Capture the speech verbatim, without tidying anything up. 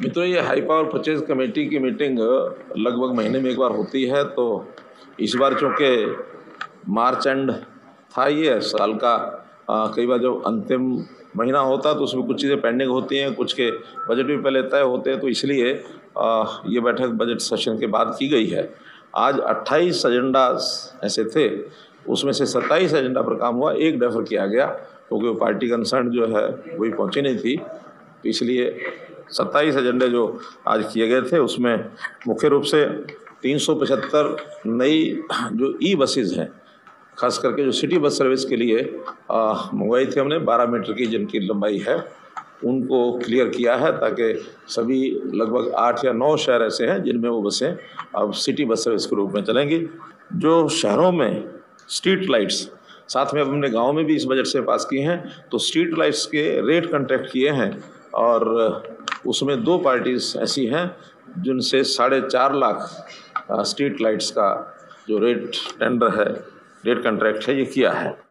मित्रों, ये high power purchase committee की मीटिंग लगभग महीने में एक बार होती है। तो इस बार चूँकि मार्च एंड था, ये साल का आ, कई बार जब अंतिम महीना होता तो उसमें कुछ चीज़ें पेंडिंग होती हैं, कुछ के बजट भी पहले तय होते हैं, तो इसलिए आ, ये बैठक बजट सेशन के बाद की गई है। आज अट्ठाईस एजेंडा ऐसे थे, उसमें से सत्ताईस एजेंडा पर काम हुआ, एक डेफर किया गया क्योंकि वो पार्टी कंसर्न जो है वही पहुँची नहीं थी, तो इसलिए सत्ताईस एजेंडे जो आज किए गए थे उसमें मुख्य रूप से तीन सौ पचहत्तर नई जो ई बसेज हैं, खास करके जो सिटी बस सर्विस के लिए मंगवाई थी हमने, बारह मीटर की जिनकी लंबाई है, उनको क्लियर किया है ताकि सभी लगभग आठ या नौ शहर ऐसे हैं जिनमें वो बसें अब सिटी बस सर्विस के रूप में चलेंगी। जो शहरों में स्ट्रीट लाइट्स, साथ में अब हमने गाँव में भी इस बजट से पास किए हैं, तो स्ट्रीट लाइट्स के रेट कॉन्ट्रैक्ट किए हैं और उसमें दो पार्टीज ऐसी हैं जिनसे साढ़े चार लाख स्ट्रीट लाइट्स का जो रेट टेंडर है, रेट कॉन्ट्रैक्ट है, ये किया है।